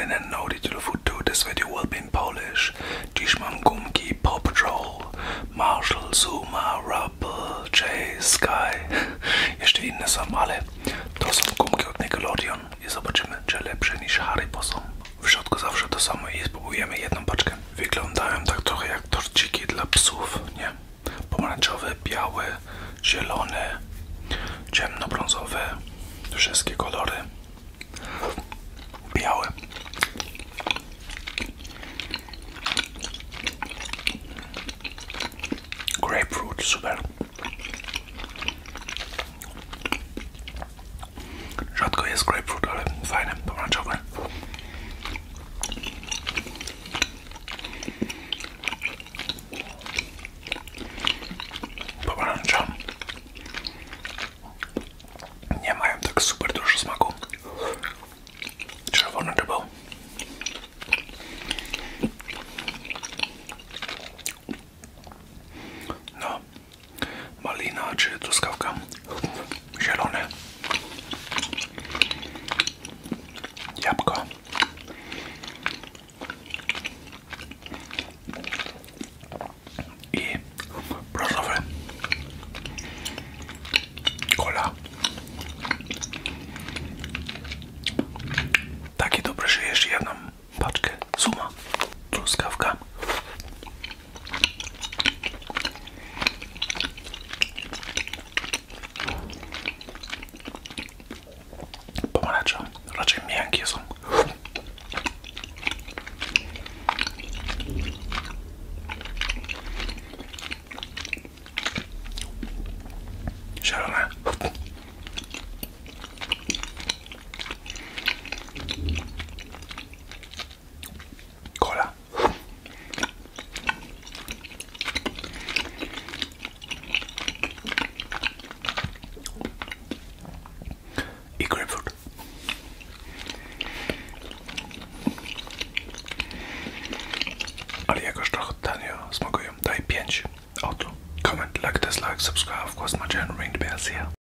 and no detail food too. This video will be in Polish. Dziś mam gumki Paw Patrol, Marshall, Zuma, Rubble, Chase, Sky. Jeszcze inne są, ale to są gumki od Nickelodeon i zobaczymy, czy lepsze niż Haribo są. W środku zawsze to samo i spróbujemy jedną paczkę. Wyglądają tak trochę jak torciki dla psów, nie? Pomarańczowe, białe, zielone, ciemnobrązowe, wszystkie kolory. Białe. Grapefruit, super. Rzadko jest grapefruit, ale fajne, pomarańczowe. Pomarańcza. Nie mają tak super dużo smaku. Czerwony to był. No, malina czy truskawka. Zielone. Jabłko. I brązowy. Kola. Takie dobre, że jeszcze jedną paczkę Zuma. Truskawka. Pomarańcza. Raczej miękkie są. Zielone. Kola. I grapefruit. Ale jakoś trochę tanio smakują. Daj 5. Oto. Comment, like, dislike, subscribe, of course my channel, ring the bell here.